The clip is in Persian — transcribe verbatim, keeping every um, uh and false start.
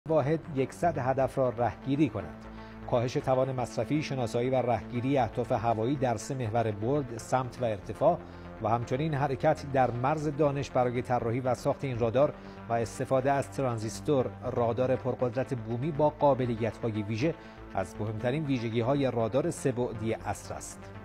واحد صد هدف را رهگیری کند. کاهش توان مصرفی، شناسایی و رهگیری اهداف هوایی در سه محور برد، سمت و ارتفاع و همچنین حرکت در مرز دانش برای طراحی و ساخت این رادار و استفاده از ترانزیستور، رادار پرقدرت بومی با قابلیت‌های ویژه از مهمترین ویژگی‌های رادار سه‌بعدی عصر است.